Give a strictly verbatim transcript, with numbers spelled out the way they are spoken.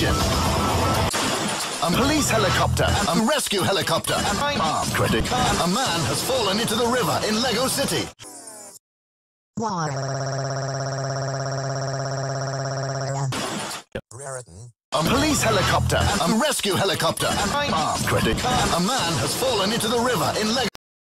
engine. A police helicopter, a rescue helicopter, and arm critic. A man has fallen into the river in Lego City. A police helicopter, a rescue helicopter, and arm critic. A man has fallen into the river in Lego